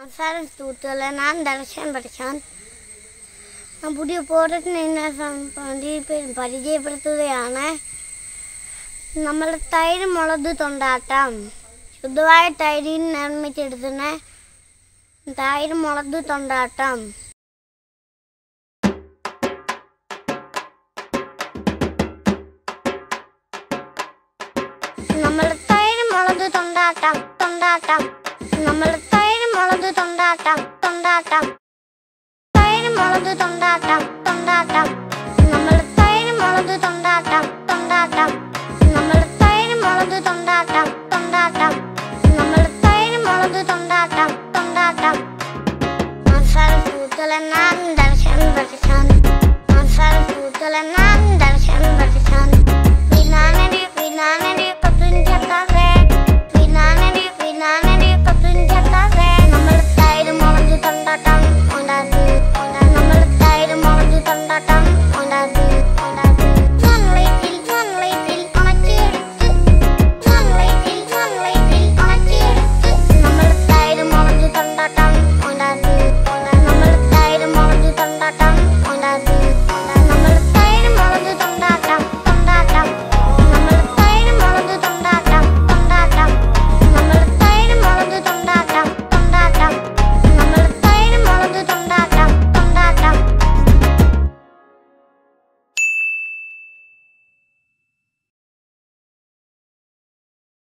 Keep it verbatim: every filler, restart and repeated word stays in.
നമസ്കാരം സുഹൃത്തുക്കളെ, ഞാൻ ദർശൻ പഠിച്ചാൻ ഞാൻ പുതിയ പ്രോഡക്റ്റിനെ പരിചയപ്പെടുത്തുകയാണ്. നമ്മൾ തൈര് മുളക് തൊണ്ടാട്ടം ശുദ്ധമായ തൈരിൽ നിർമ്മിച്ചെടുക്കുന്ന തൈര് മുളക് തൊണ്ടാട്ടം. നമ്മൾ തൈര് മുളക് തൊണ്ടാട്ടം തൊണ്ടാട്ടം നമ്മൾ തൈര് മുളക് തൊണ്ടാട്ടം തൊണ്ടാട്ടം തൈര് മുളക് തൊണ്ടാട്ടം തൊണ്ടാട്ടം നമ്മൾ തൈര് മുളക് തൊണ്ടാട്ടം തൊണ്ടാട്ടം നമ്മൾ തൈര് മുളക് തൊണ്ടാട്ടം തൊണ്ടാട്ടം നമ്മൾ തൈര് മുളക് തൊണ്ടാട്ടം തൊണ്ടാട്ടം. നമസ്കാരം സുഹൃത്തുക്കളെ, ഞാൻ ദർശൻ പഠിച്ചാൻ. നമസ്കാരം സുഹൃത്തുക്കളെ.